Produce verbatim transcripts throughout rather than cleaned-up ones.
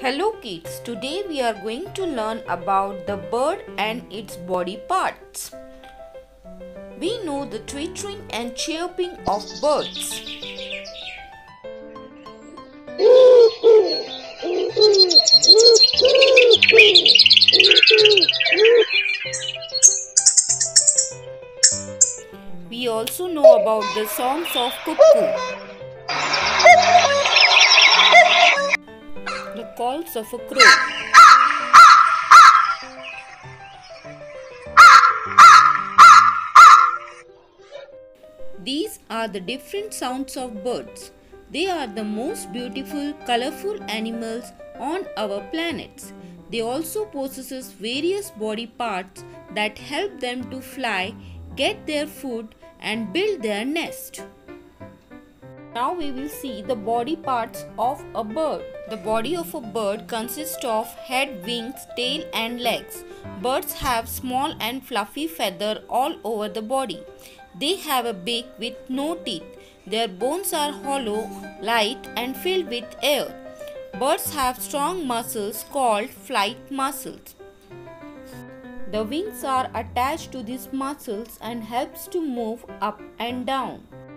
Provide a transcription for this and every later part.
Hello kids, today we are going to learn about the bird and its body parts. We know the twittering and chirping of birds. We also know about the songs of cuckoo, the calls of a crow, These are the different sounds of birds. They are the most beautiful, colorful animals on our planets. They also possess various body parts that help them to fly, get their food and build their nest. Now we will see the body parts of a bird. The body of a bird consists of head, wings, tail and legs. Birds have small and fluffy feathers all over the body. They have a beak with no teeth. Their bones are hollow, light and filled with air. Birds have strong muscles called flight muscles. The wings are attached to these muscles and helps to move up and down.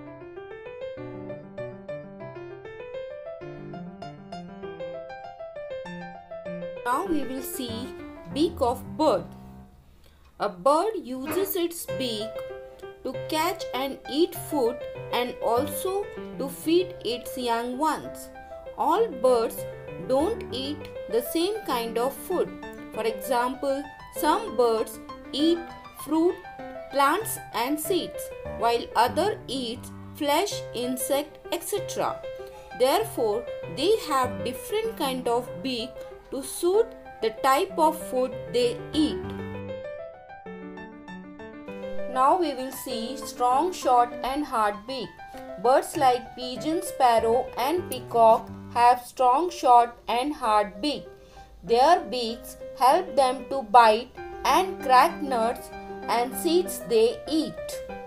Now we will see beak of bird. A bird uses its beak to catch and eat food and also to feed its young ones. All birds don't eat the same kind of food. For example, some birds eat fruit, plants and seeds, while others eat flesh, insect, et cetera. Therefore, they have different kind of beak to suit the type of food they eat. Now we will see strong, short and hard beak. Birds like pigeon, sparrow and peacock have strong, short and hard beak. Their beaks help them to bite and crack nuts and seeds they eat.